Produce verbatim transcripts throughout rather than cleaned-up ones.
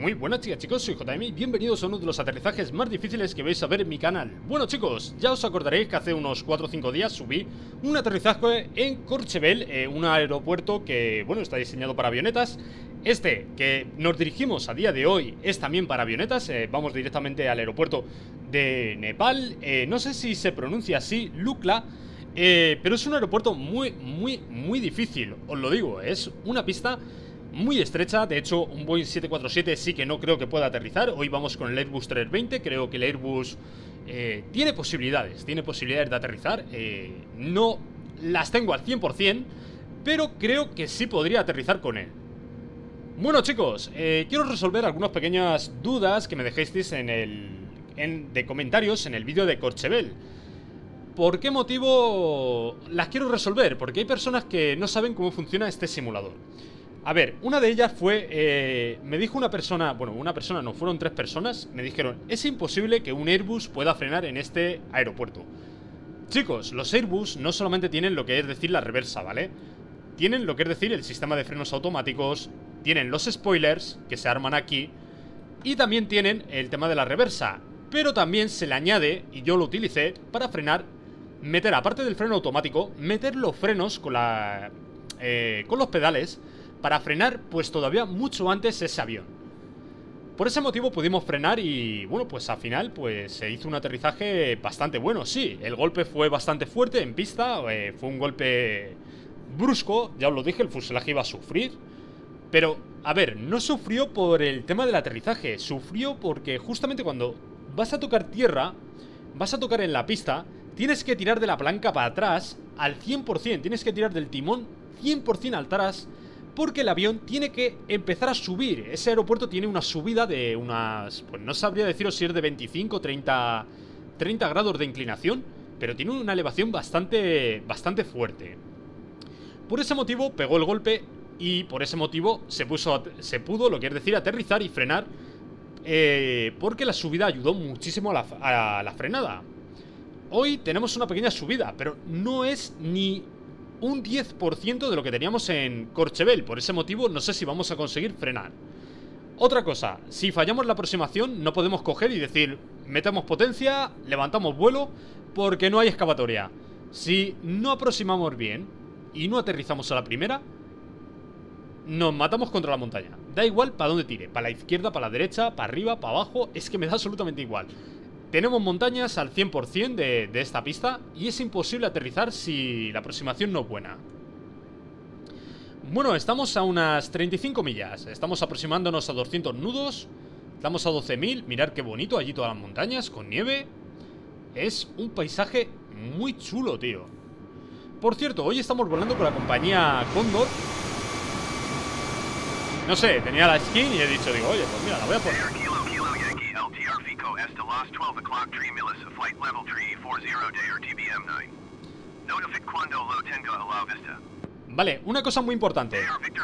Muy buenas chicas, chicos, soy J M y bienvenidos a uno de los aterrizajes más difíciles que vais a ver en mi canal. Bueno chicos, ya os acordaréis que hace unos cuatro o cinco días subí un aterrizaje en Courchevel, eh, un aeropuerto que, bueno, está diseñado para avionetas. Este, que nos dirigimos a día de hoy, es también para avionetas, eh, vamos directamente al aeropuerto de Nepal, eh, no sé si se pronuncia así, Lukla, eh, pero es un aeropuerto muy, muy, muy difícil, os lo digo, es una pista muy estrecha. De hecho, un Boeing siete cuatro siete sí que no creo que pueda aterrizar. Hoy vamos con el Airbus trescientos veinte. Creo que el Airbus eh, tiene posibilidades Tiene posibilidades de aterrizar. eh, No las tengo al cien por cien, pero creo que sí podría aterrizar con él. Bueno chicos, eh, quiero resolver algunas pequeñas dudas que me dejasteis en el en, de comentarios en el vídeo de Courchevel. ¿Por qué motivo las quiero resolver? Porque hay personas que no saben cómo funciona este simulador. A ver, una de ellas fue, eh, me dijo una persona, bueno, una persona no, fueron tres personas, me dijeron, es imposible que un Airbus pueda frenar en este aeropuerto. Chicos, los Airbus no solamente tienen lo que es decir la reversa, ¿vale? Tienen lo que es decir el sistema de frenos automáticos, tienen los spoilers, que se arman aquí, y también tienen el tema de la reversa. Pero también se le añade, y yo lo utilicé, para frenar, meter, aparte del freno automático, meter los frenos con la, eh, con los pedales, para frenar pues todavía mucho antes ese avión. Por ese motivo pudimos frenar y bueno, pues al final pues se hizo un aterrizaje bastante bueno. Sí, el golpe fue bastante fuerte en pista, eh, fue un golpe brusco, ya os lo dije, el fuselaje iba a sufrir. Pero, a ver, no sufrió por el tema del aterrizaje, sufrió porque justamente cuando vas a tocar tierra, vas a tocar en la pista, tienes que tirar de la palanca para atrás al cien por cien, tienes que tirar del timón cien por cien al atrás, porque el avión tiene que empezar a subir. Ese aeropuerto tiene una subida de unas... pues no sabría deciros si es de veinticinco, treinta, treinta grados de inclinación, pero tiene una elevación bastante, bastante fuerte. Por ese motivo pegó el golpe y por ese motivo se, puso, se pudo, lo que es decir, aterrizar y frenar, eh, porque la subida ayudó muchísimo a la, a la frenada. Hoy tenemos una pequeña subida, pero no es ni un diez por ciento de lo que teníamos en Courchevel. Por ese motivo no sé si vamos a conseguir frenar. Otra cosa, si fallamos la aproximación no podemos coger y decir metemos potencia, levantamos vuelo, porque no hay escapatoria. Si no aproximamos bien y no aterrizamos a la primera, nos matamos contra la montaña. Da igual para dónde tire, para la izquierda, para la derecha, para arriba, para abajo, es que me da absolutamente igual. Tenemos montañas al cien por cien de, de esta pista y es imposible aterrizar si la aproximación no es buena. Bueno, estamos a unas treinta y cinco millas. Estamos aproximándonos a doscientos nudos. Estamos a doce mil. Mirad qué bonito allí todas las montañas con nieve. Es un paisaje muy chulo, tío. Por cierto, hoy estamos volando con la compañía Condor. No sé, tenía la skin y he dicho, digo, oye, pues mira, la voy a poner. Vale, una cosa muy importante.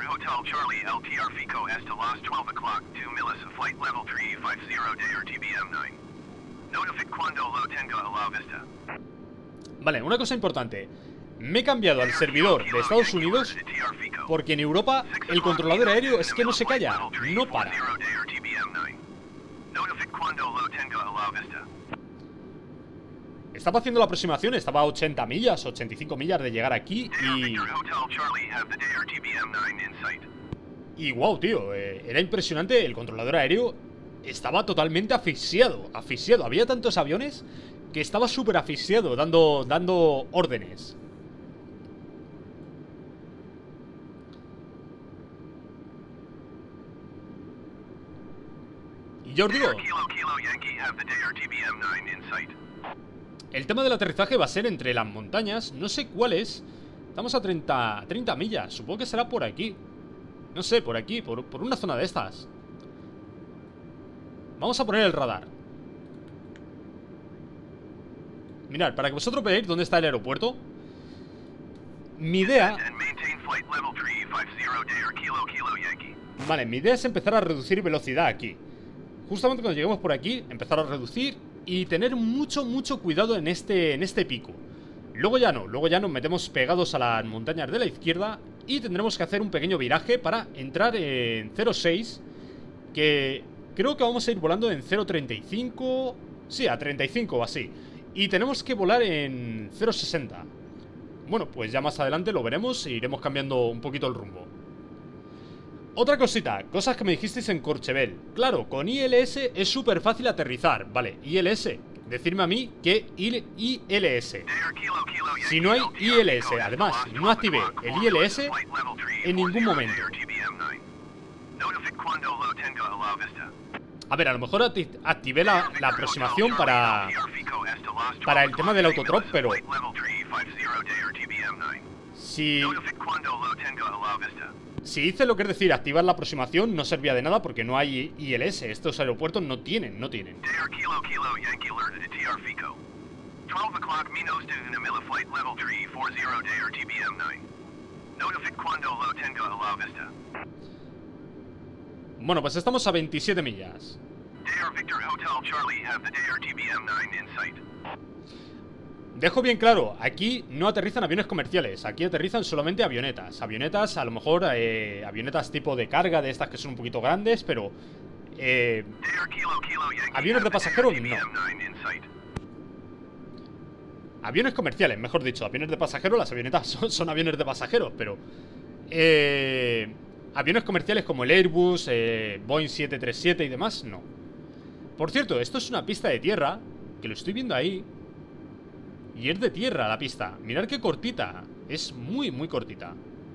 Vale, una cosa importante. Me he cambiado al servidor de Estados Unidos porque en Europa el controlador aéreo es que no se calla, no para. Estaba haciendo la aproximación, estaba a ochenta millas, ochenta y cinco millas de llegar aquí y... Y wow, tío, eh, era impresionante, el controlador aéreo estaba totalmente asfixiado, asfixiado. Había tantos aviones que estaba súper asfixiado, dando, dando órdenes. Y yo os digo, el tema del aterrizaje va a ser entre las montañas. No sé cuál es. Estamos a treinta, treinta millas. Supongo que será por aquí. No sé, por aquí, por, por una zona de estas. Vamos a poner el radar. Mirad, para que vosotros veáis dónde está el aeropuerto. Mi idea... Vale, mi idea es empezar a reducir velocidad aquí. Justamente cuando lleguemos por aquí, empezar a reducir y tener mucho, mucho cuidado en este, en este pico. Luego ya no, luego ya nos metemos pegados a las montañas de la izquierda y tendremos que hacer un pequeño viraje para entrar en cero seis que creo que vamos a ir volando en cero treinta y cinco. Sí, a treinta y cinco o así. Y tenemos que volar en cero sesenta. Bueno, pues ya más adelante lo veremos e iremos cambiando un poquito el rumbo. Otra cosita, cosas que me dijisteis en Courchevel. Claro, con I L S es súper fácil aterrizar. Vale, I L S. Decirme a mí que I L S. Si no hay I L S, además, no activé el I L S en ningún momento. A ver, a lo mejor activé la, la aproximación para Para el tema del autodrop, pero Si Si hice lo que es decir, activar la aproximación, no servía de nada porque no hay I L S. Estos aeropuertos no tienen, no tienen. Bueno, pues estamos a veintisiete millas. Dejo bien claro, aquí no aterrizan aviones comerciales, aquí aterrizan solamente avionetas. Avionetas, a lo mejor, eh, avionetas tipo de carga, de estas que son un poquito grandes, pero... Eh, aviones de pasajeros, no. Aviones comerciales, mejor dicho, aviones de pasajeros, las avionetas son, son aviones de pasajeros, pero... Eh, aviones comerciales como el Airbus, eh, Boeing siete treinta y siete y demás, no. Por cierto, esto es una pista de tierra, que lo estoy viendo ahí. Y es de tierra la pista. Mirad qué cortita. Es muy, muy cortita.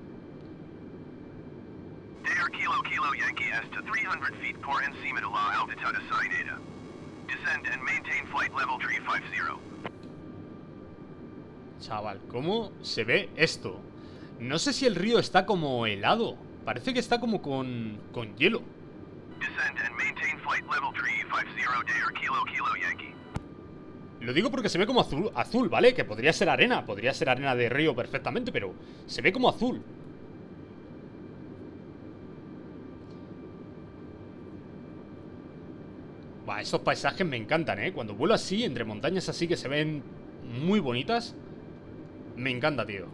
Chaval, ¿cómo se ve esto? No sé si el río está como helado. Parece que está como con, con hielo. Lo digo porque se ve como azul, azul, ¿vale? Que podría ser arena, podría ser arena de río perfectamente, pero se ve como azul. Bah, estos paisajes me encantan, ¿eh? Cuando vuelo así, entre montañas así que se ven muy bonitas, me encanta, tío.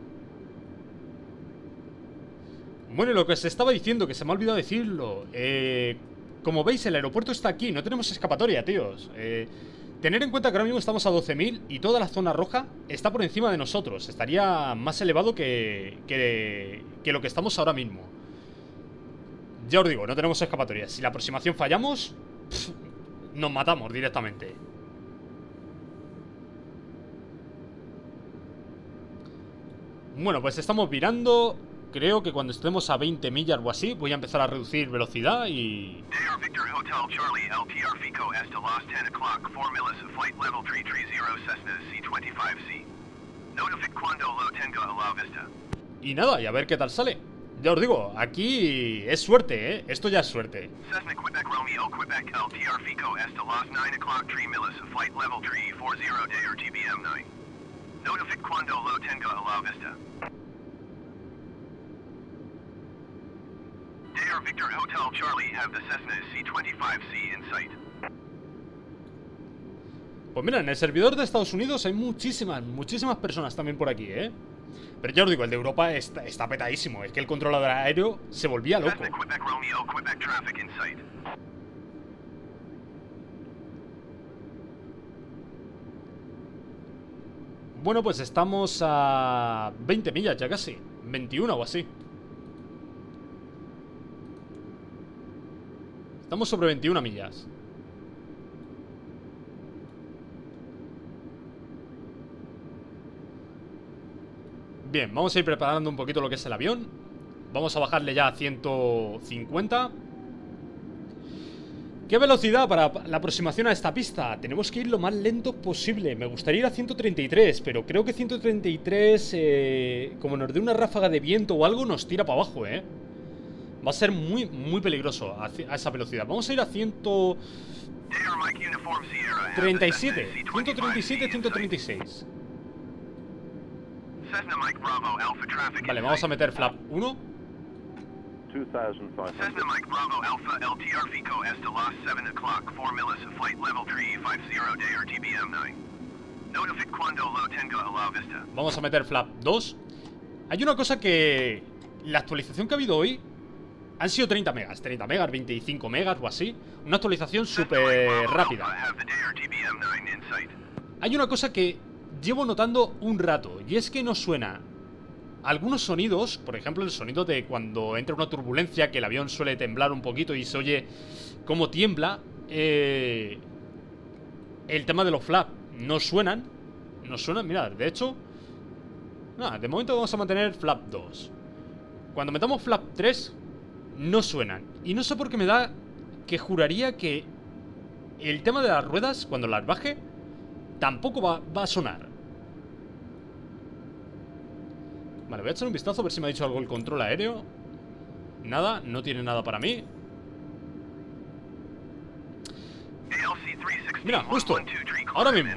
Bueno, lo que os estaba diciendo, que se me ha olvidado decirlo. Eh, como veis, el aeropuerto está aquí, no tenemos escapatoria, tíos. Eh... Tener en cuenta que ahora mismo estamos a doce mil y toda la zona roja está por encima de nosotros. Estaría más elevado que, que, que lo que estamos ahora mismo. Ya os digo, no tenemos escapatoria. Si la aproximación fallamos, pff, nos matamos directamente. Bueno, pues estamos virando. Creo que cuando estemos a veinte millas o así, voy a empezar a reducir velocidad y... Y nada, y a ver qué tal sale. Ya os digo, aquí es suerte, ¿eh? Esto ya es suerte. Pues mira, en el servidor de Estados Unidos hay muchísimas, muchísimas personas también por aquí, ¿eh? Pero ya os digo, el de Europa está, está petadísimo. Es que el controlador aéreo se volvía loco. Bueno, pues estamos a veinte millas ya casi, veintiuno o así. Estamos sobre veintiuna millas. Bien, vamos a ir preparando un poquito lo que es el avión. Vamos a bajarle ya a ciento cincuenta. ¿Qué velocidad para la aproximación a esta pista? Tenemos que ir lo más lento posible. Me gustaría ir a ciento treinta y tres, pero creo que ciento treinta y tres, eh, como nos dé una ráfaga de viento o algo, nos tira para abajo, ¿eh? Va a ser muy, muy peligroso a, a esa velocidad. Vamos a ir a ciento treinta y siete. ciento treinta y siete, ciento treinta y seis. Vale, vamos a meter flap uno. Vamos a meter flap dos. Hay una cosa que... La actualización que ha habido hoy Han sido treinta megas, treinta megas, veinticinco megas o así. Una actualización súper rápida. Hay una cosa que llevo notando un rato, y es que no suena algunos sonidos, por ejemplo el sonido de cuando entra una turbulencia, que el avión suele temblar un poquito y se oye cómo tiembla. eh, El tema de los flaps no suenan. No suenan, mirad, de hecho nada, de momento vamos a mantener flap dos. Cuando metamos flap tres no suenan. Y no sé por qué me da que juraría que el tema de las ruedas, cuando las baje, tampoco va, va a sonar. Vale, voy a echar un vistazo a ver si me ha dicho algo el control aéreo. Nada, no tiene nada para mí. Mira, justo ahora mismo.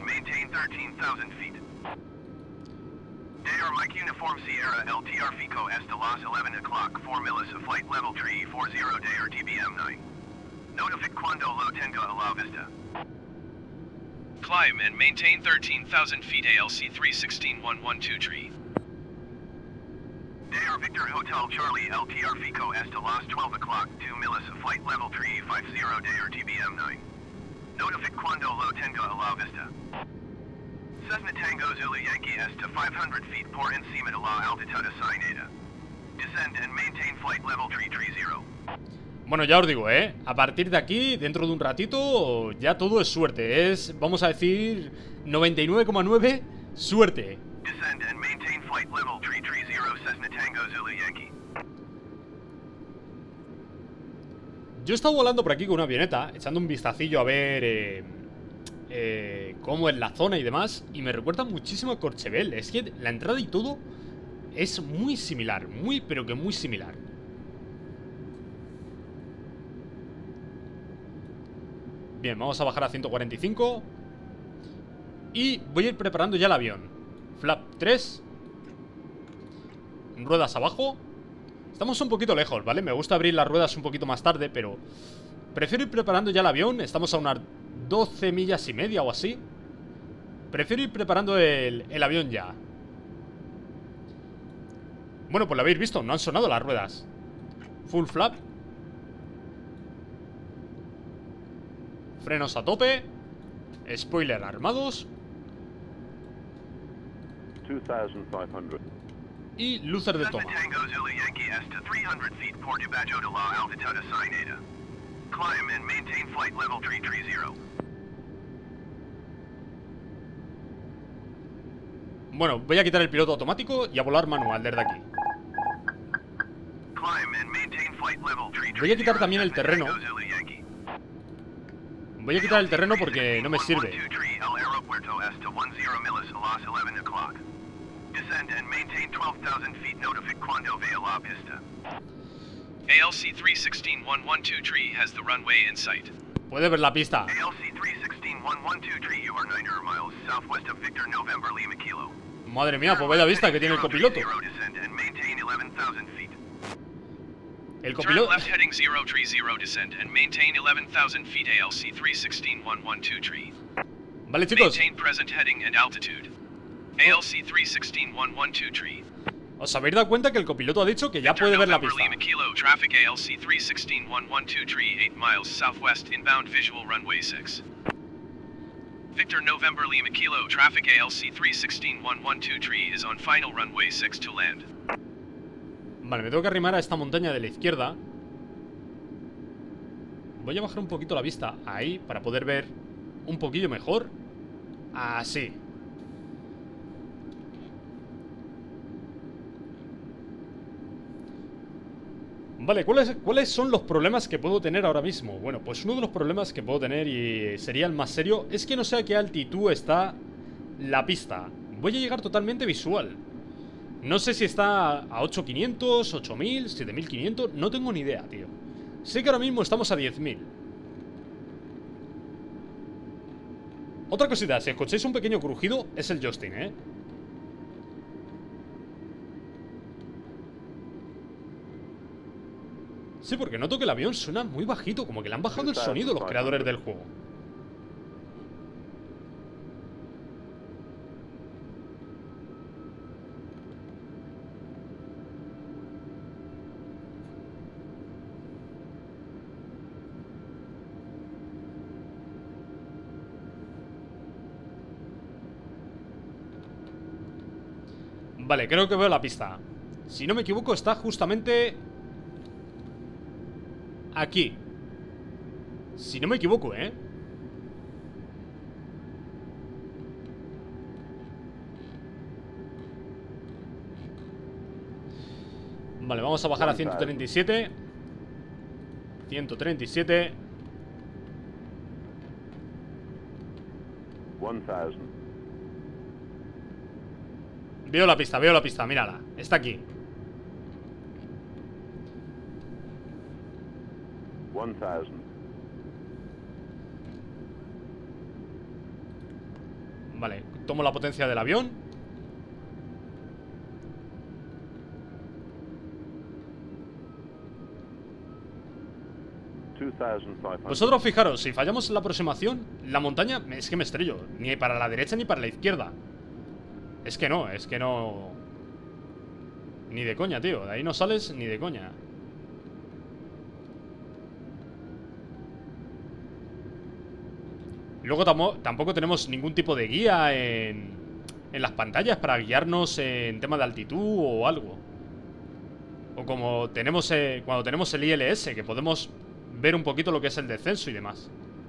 Climb and maintain thirteen thousand feet A L C three sixteen one one two tree. Day Air Victor Hotel Charlie L T R Fico est Los twelve o'clock, two miles flight level three fifty Day Air T B M nine. Notific cuando lo tenga a la vista. Cessna Tango Zulu Yankee est five hundred feet por encima de la altitud assignada. Descend and maintain flight level three three zero. Bueno, ya os digo, ¿eh? A partir de aquí, dentro de un ratito, ya todo es suerte. Es, vamos a decir, noventa y nueve coma nueve suerte. Descend and maintain flight level three three zero Cessna Tango Zulu Yankee. Yo he estado volando por aquí con una avioneta, echando un vistacillo a ver eh, eh, cómo es la zona y demás, y me recuerda muchísimo a Courchevel. Es que la entrada y todo es muy similar, muy pero que muy similar. Bien, vamos a bajar a ciento cuarenta y cinco. Y voy a ir preparando ya el avión. Flap tres. Ruedas abajo. Estamos un poquito lejos, ¿vale? Me gusta abrir las ruedas un poquito más tarde, pero prefiero ir preparando ya el avión. Estamos a unas doce millas y media o así. Prefiero ir preparando el, el avión ya. Bueno, pues lo habéis visto, no han sonado las ruedas. Full flap. Frenos a tope. Spoiler armados. two thousand five hundred. Y luces de toma. Bueno, voy a quitar el piloto automático y a volar manual desde aquí. Voy a quitar también el terreno. Voy a quitar el terreno porque no me sirve. A L C three sixteen one one two tree has the runway in sight. Puede ver la pista. A L C three sixteen one one two tree, you are nine hundred miles southwest of Victor November Lima Kilo. Madre mía, pues vaya vista que tiene el copiloto. El copiloto. Turn left heading zero tree zero descend and maintain eleven thousand feet A L C three sixteen one one two tree. Vale, chicos. Maintain present heading and altitude. A L C three sixteen one one two tree. Os habéis dado cuenta que el copiloto ha dicho que ya puede ver la pista. Lima Kilo, traffic A L C three sixteen one one two tree, eight miles southwest inbound visual runway six. Victor November Lima Kilo, traffic A L C three sixteen one one two tree is on final runway six to land. Vale, me tengo que arrimar a esta montaña de la izquierda. Voy a bajar un poquito la vista ahí para poder ver un poquillo mejor. Así. Vale, ¿cuáles, ¿cuáles son los problemas que puedo tener ahora mismo? Bueno, pues uno de los problemas que puedo tener, y sería el más serio, es que no sé a qué altitud está la pista. Voy a llegar totalmente visual. No sé si está a ocho mil quinientos, ocho mil, siete mil quinientos, no tengo ni idea, tío. Sé que ahora mismo estamos a diez mil. Otra cosita, si escucháis un pequeño crujido, es el Justin, ¿eh? Sí, porque noto que el avión suena muy bajito, como que le han bajado el sonido los creadores del juego. Vale, creo que veo la pista. Si no me equivoco, está justamente aquí. Si no me equivoco, ¿eh? Vale, vamos a bajar a ciento treinta y siete. ciento treinta y siete. Veo la pista, veo la pista, mírala. Está aquí. one thousand. Vale, tomo la potencia del avión. two thousand five hundred. Vosotros fijaros, si fallamos en la aproximación, la montaña es que me estrello. Ni para la derecha ni para la izquierda. Es que no, es que no. Ni de coña, tío. De ahí no sales ni de coña. Luego tamo, tampoco tenemos ningún tipo de guía en, en las pantallas para guiarnos en tema de altitud o algo. O como tenemos eh, cuando tenemos el I L S, que podemos ver un poquito lo que es el descenso y demás.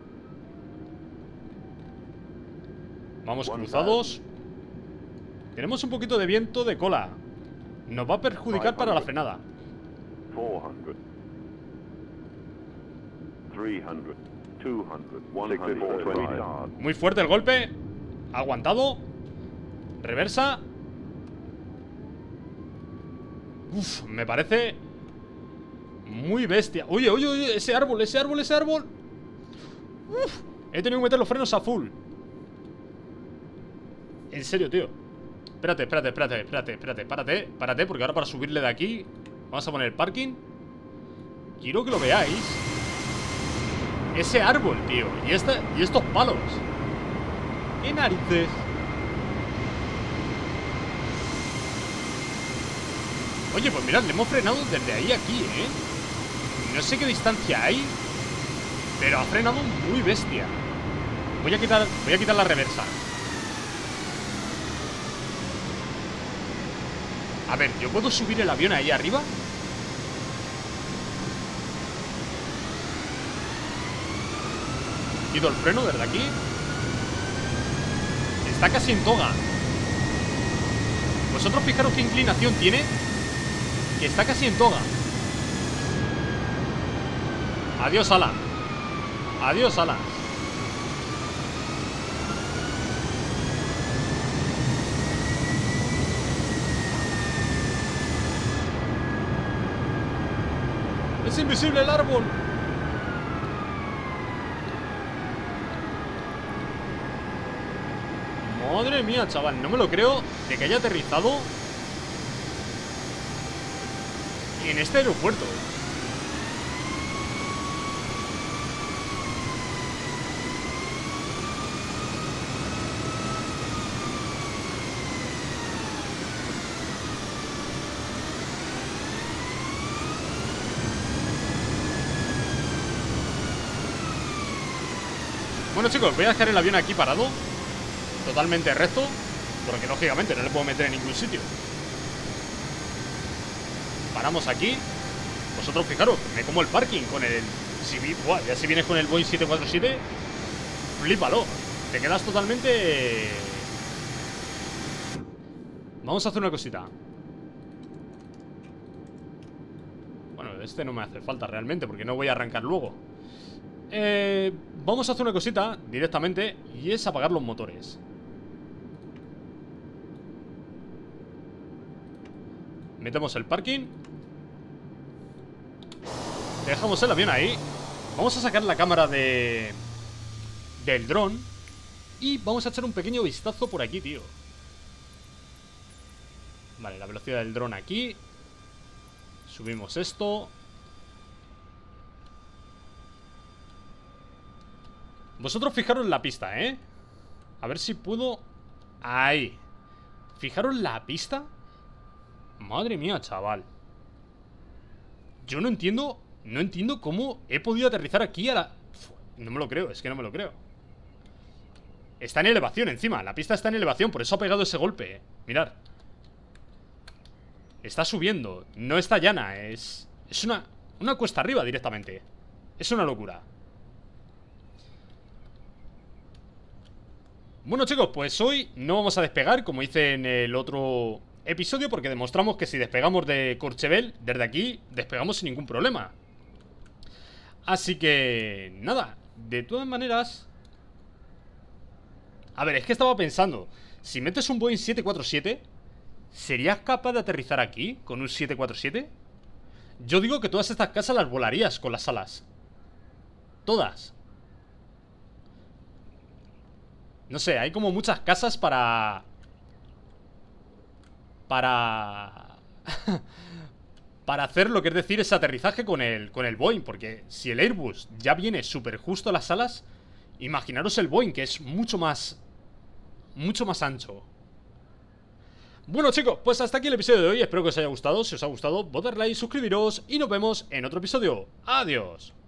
Vamos cruzados. Tenemos un poquito de viento de cola. Nos va a perjudicar para la frenada. four hundred. three hundred. two hundred. one hundred. Muy fuerte el golpe. Ha aguantado. Reversa. Uf, me parece muy bestia. Oye, oye, oye, ese árbol, ese árbol, ese árbol. Uf, he tenido que meter los frenos a full. En serio, tío. Espérate, espérate, espérate, espérate, espérate, párate, párate, porque ahora para subirle de aquí vamos a poner el parking. Quiero que lo veáis. Ese árbol, tío. Y, este, y estos palos. ¿Qué narices? Oye, pues mirad, le hemos frenado desde ahí a aquí, ¿eh? No sé qué distancia hay, pero ha frenado muy bestia. Voy a quitar, voy a quitar la reversa. A ver, ¿yo puedo subir el avión ahí arriba? Quito el freno desde aquí. Está casi en toga. Vosotros fijaros qué inclinación tiene. Que está casi en toga. Adiós, ala. Adiós, ala. Es invisible el árbol. Madre mía, chaval, no me lo creo de que haya aterrizado en este aeropuerto. Bueno, chicos, voy a dejar el avión aquí parado, totalmente recto, porque lógicamente no le puedo meter en ningún sitio. Paramos aquí. Vosotros fijaros, me como el parking con el... Si, buah, ya si vienes con el Boeing siete cuatro siete, flípalo. Te quedas totalmente... Vamos a hacer una cosita. Bueno, este no me hace falta realmente, porque no voy a arrancar luego. Eh, vamos a hacer una cosita directamente, y es apagar los motores. Metemos el parking. Dejamos el avión ahí. Vamos a sacar la cámara de... del dron. Y vamos a echar un pequeño vistazo por aquí, tío. Vale, la velocidad del dron aquí. Subimos esto. Vosotros fijaros la pista, ¿eh? A ver si puedo... Ahí. Fijaros la pista. Madre mía, chaval. Yo no entiendo... No entiendo cómo he podido aterrizar aquí a la... No me lo creo, es que no me lo creo. Está en elevación encima, la pista está en elevación, por eso ha pegado ese golpe, eh. Mirad. Está subiendo, no está llana. Es, es una, una cuesta arriba directamente. Es una locura. Bueno, chicos, pues hoy no vamos a despegar, como hice en el otro episodio, porque demostramos que si despegamos de Courchevel, desde aquí, despegamos sin ningún problema. Así que, nada, de todas maneras... A ver, es que estaba pensando, si metes un Boeing siete cuatro siete, ¿serías capaz de aterrizar aquí con un siete cuatro siete? Yo digo que todas estas casas las volarías con las alas. Todas. No sé, hay como muchas casas para... Para... para hacer lo que es decir ese aterrizaje con el, con el Boeing. Porque si el Airbus ya viene súper justo a las alas, imaginaros el Boeing, que es mucho más... Mucho más ancho. Bueno, chicos, pues hasta aquí el episodio de hoy. Espero que os haya gustado. Si os ha gustado, votad like, suscribiros y nos vemos en otro episodio. Adiós.